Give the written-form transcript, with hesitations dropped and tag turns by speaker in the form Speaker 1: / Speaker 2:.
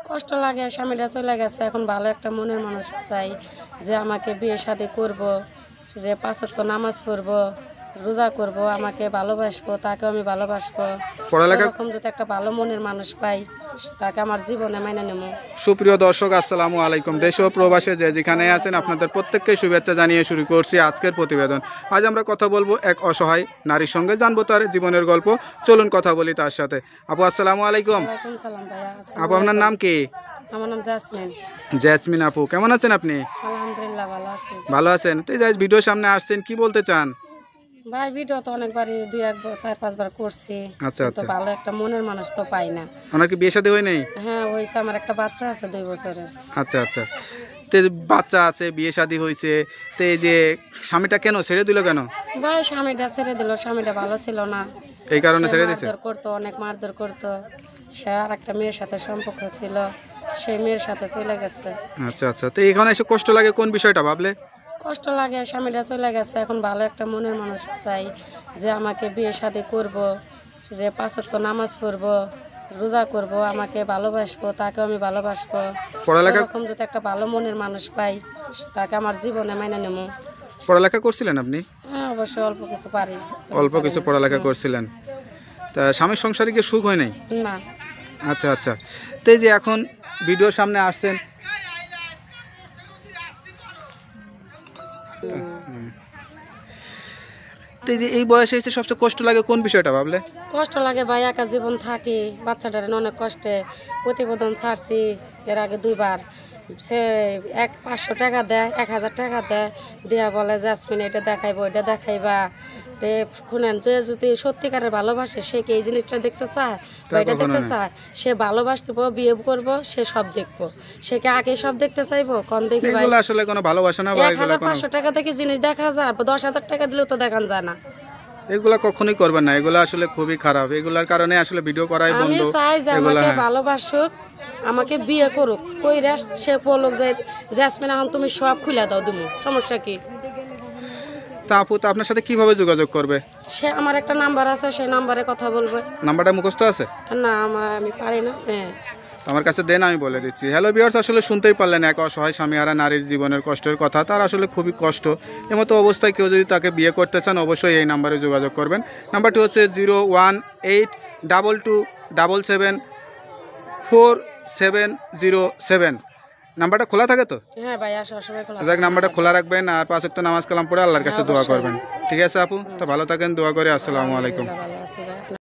Speaker 1: কষ্ট লাগে, স্বামীটা চলে গেছে, এখন ভালো একটা মনের মানুষ চাই যে আমাকে বিয়ে শাদী করব, যে 5 ওয়াক্ত নামাজ পড়বো, রোজা করব, আমাকে ভালোবাসবো, তাকে আমি ভালোবাসবো।
Speaker 2: পড়ালেখা
Speaker 1: এরকম যদি একটা ভালো মনের মানুষ পাই, তাকে আমার জীবনে মাইনে নেব।
Speaker 2: সুপ্রিয় দর্শক, আসসালামু আলাইকুম। দেশ ও প্রবাসে যে যেখানে আছেন আপনাদের প্রত্যেককে শুভেচ্ছা জানিয়ে শুরু করছি আজকের প্রতিবেদন। আজ আমরা কথা বলবো এক অসহায় নারীর সঙ্গে, জানবো তার জীবনের গল্প। চলুন কথা বলি তার সাথে। আপু আসসালামু আলাইকুম।
Speaker 1: ওয়ালাইকুম সালাম ভাইয়া।
Speaker 2: আপু আপনার নাম কি?
Speaker 1: আমার নাম জাসমিন।
Speaker 2: জেসমিন আপু, কেমন আছেন আপনি?
Speaker 1: আলহামদুলিল্লাহ ভালো আছি।
Speaker 2: ভালো আছেন? তো এই ভিডিওর সামনে আসছেন, কি বলতে চান?
Speaker 1: ভাই ভিডিও তো অনেকবারই 4-5 বার করছি।
Speaker 2: আচ্ছা
Speaker 1: তো
Speaker 2: আচ্ছা,
Speaker 1: ভালো একটা মনের মানুষ তো পাই না।
Speaker 2: ওনার কি বিয়ে শাদী হয় নাই?
Speaker 1: হ্যাঁ হয়েছে, আমার একটা বাচ্চা আছে 2 বছরের।
Speaker 2: আচ্ছা আচ্ছা, তো এই যে বাচ্চা আছে, বিয়ে শাদী হয়েছে, তো এই যে স্বামীটা কেন ছেড়ে দিল কেন?
Speaker 1: ভাই স্বামীটা ছেড়ে দিল, স্বামীটা ভালো ছিল না,
Speaker 2: এই কারণে
Speaker 1: সে
Speaker 2: ছেড়ে দিয়েছে?
Speaker 1: মারধর করতো, অনেক মারধর করতো। সে আর একটা মেয়ের সাথে সম্পর্ক ছিল, সেই মেয়ের সাথে চলে গেছে।
Speaker 2: আচ্ছা আচ্ছা, তো এখানে এসে কষ্ট লাগে কোন বিষয়টা ভাবলে?
Speaker 1: কষ্ট লাগে, স্বামীটা চলে গেছে, এখন ভালো একটা মনের মানুষ চাই যে আমাকে বিয়ে শাদী করব, যে 5 ওয়াক্ত নামাজ পড়বো, রোজা করব, আমাকে ভালোবাসবো, তাকে আমি ভালোবাসবো।
Speaker 2: পড়ালেখা
Speaker 1: এরকম যদি একটা ভালো মনের মানুষ পাই, তাকে আমার জীবনে মাইনে নেব।
Speaker 2: পড়ালেখা করছিলেন আপনি?
Speaker 1: হ্যাঁ অবশ্যই অল্প কিছু পারি।
Speaker 2: অল্প কিছু পড়ালেখা করছিলেন, তা স্বামীর সংসারে কি সুখ হয় নাই?
Speaker 1: না।
Speaker 2: আচ্ছা আচ্ছা, তো এই যে এখন ভিডিওর সামনে আসছেন, তো এই যে এই বয়সে এসে সবচেয়ে কষ্ট লাগে কোন বিষয়টা ভাবলে?
Speaker 1: কষ্ট লাগে ভাই, একা জীবন থাকি, বাচ্চাটার অনেক কষ্টে প্রতিবেদন ছাড়ছি এর আগে 2 বার। সে 500 টাকা দেয়, 1000 টাকা দেয়, দিয়া বলে জাসমিন এটা দেখাইবো, এটা দেখাইবা। তে শুনেন, যে যদি সত্যিকারের ভালোবাসে, সে কি এই জিনিসটা দেখতে চায় বা এটা দেখতে চায়? সে ভালোবাসবো, বিয়ে করবো, সে সব দেখবো। সে কি আগে সব দেখতে চাইবো? কোন দেখি ভাই,
Speaker 2: এগুলো আসলে কোনো ভালোবাসা না, বা এগুলো কোনো
Speaker 1: 1500 টাকা থেকে জিনিস দেখা যায়, 10,000 টাকা দিলেও তো দেখান যায় না।
Speaker 2: এগুলা কখনোই করবেন না, এগুলো আসলে খুবই খারাপ। এগুলার কারণে আসলে ভিডিও করাই
Speaker 1: আমি
Speaker 2: বন্ধ।
Speaker 1: চাই যে
Speaker 2: এগুলা
Speaker 1: আমাকে ভালোবাসুক, আমাকে বিয়ে করুক, কইরা সে বলুক যে জাসমিন এখন তুমি সব খুলে দাও, দিমু, সমস্যা কি?
Speaker 2: তা আপু, তো আপনার সাথে কিভাবে যোগাযোগ করবে?
Speaker 1: সে আমার একটা নাম্বার আছে, সেই নাম্বারে কথা বলবে।
Speaker 2: নাম্বারটা মুখস্থ আছে?
Speaker 1: না, আমি পারি না। হ্যাঁ
Speaker 2: আমার কাছে দেন, আমি বলে দিচ্ছি। হ্যালো ভিউয়ার্স, আসলে শুনতেই পারলেন এক অসহায় স্বামীহারা নারীর জীবনের কষ্টের কথা। তার আসলে খুবই কষ্ট। এমতো অবস্থায় কেউ যদি তাকে বিয়ে করতে চান, অবশ্যই এই নাম্বারে যোগাযোগ করবেন। নাম্বারটি হচ্ছে 01822774707। নাম্বারটা খোলা থাকে তো?
Speaker 1: হ্যাঁ ভাই, আসো সবাই খোলা।
Speaker 2: যাক, নাম্বারটা খোলা রাখবেন আর 5 ওয়াক্ত নামাজ কালাম পড়ে আল্লাহর কাছে দোয়া
Speaker 1: অবশ্যই।
Speaker 2: করবেন। ঠিক আছে আপু, তো ভালো থাকেন, দোয়া করে। আসসালামু আলাইকুম।
Speaker 1: ভালো আছি ভাই।